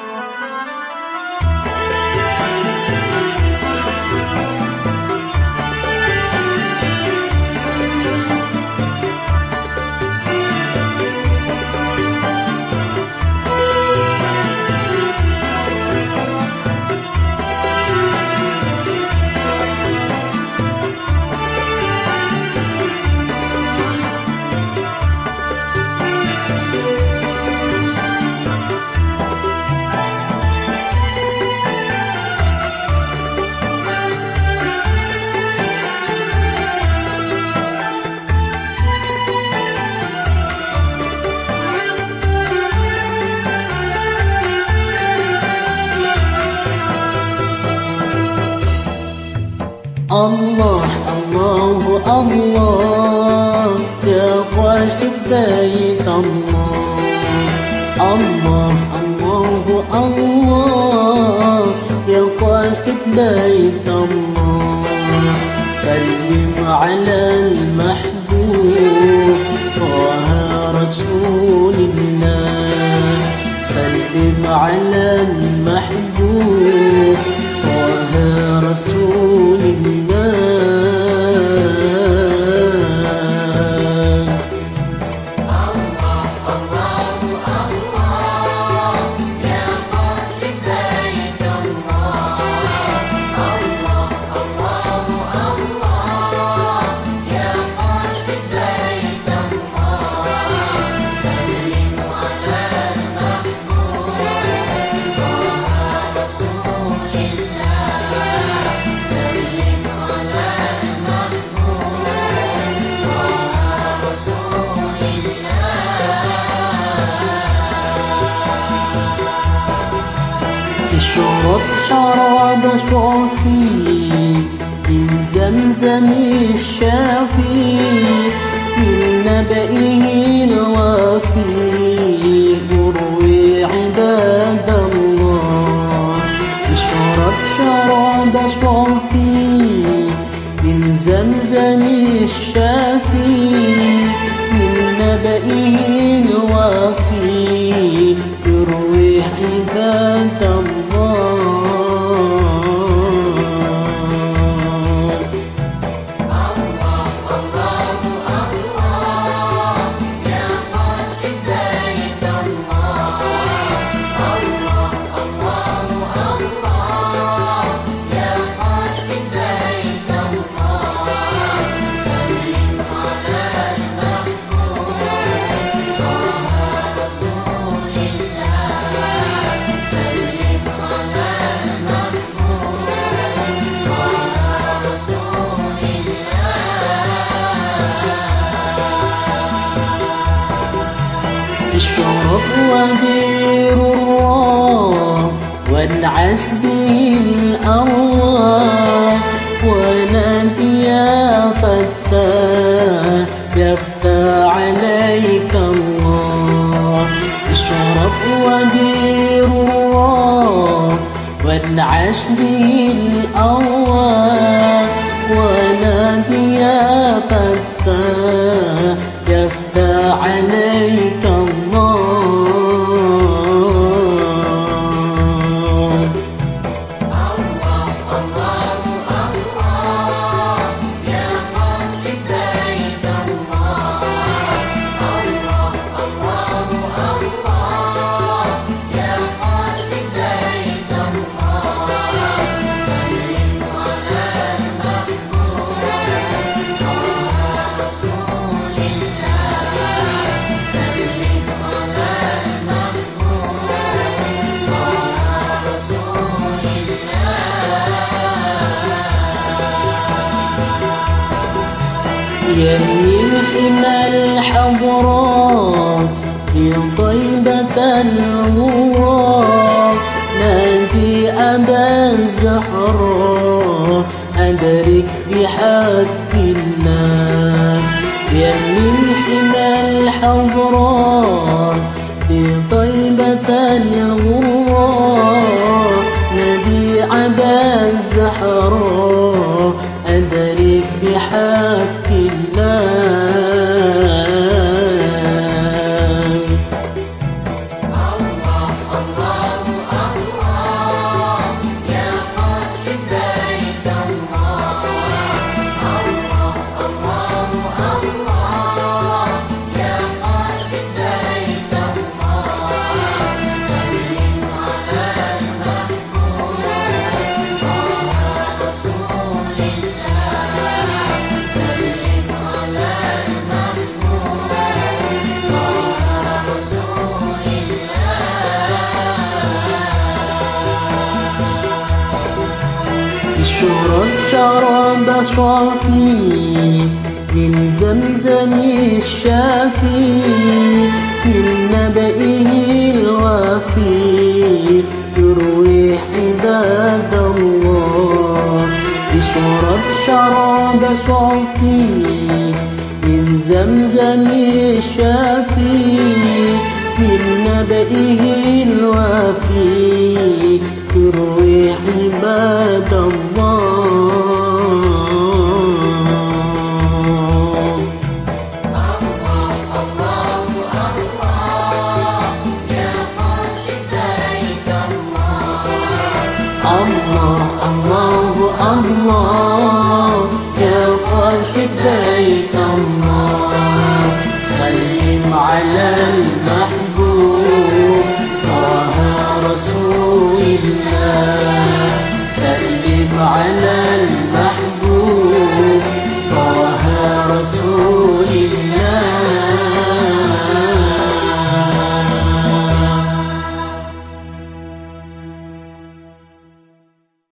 Allah, Allahu Allah, ya qasid bait Allah. Allah, Allahu Allah, ya qasid bait Allah. Sallim ala al-mahbub Taha Rasulillah. Sallim ala al-mahbub Taha Rasulillah. اشرب شراب صافي من زمزم الشافي، من نبئه الوافي اروي عباد الله. اشرب شراب صافي من زمزم الشافي، من نبئه الوافي يروي عباد الله. اشرب ودير الراح وانعس به الأرواح، ونادي يا فتاح يفتى عليك الله. اشرب ودير الراح وانعس به الأرواح، ونادي يا فتاح يفتى عليك الله. يا من حمى الحضراء في طيبة الغراء، نادي أبا الزهراء أدرك بحق الله. يا من حمى الحضراء في طيبة الغراء، نادي أبا الزهراء أدرك بحق الله. الله الله اشرب شراب صافي من زمزم الشافي من نبئه الوافي يروي عباد الله. اشرب شراب صافي من زمزم الشافي من نبئه الوافي يروي عباد الله. الله الله الله يا قاصد بيت الله.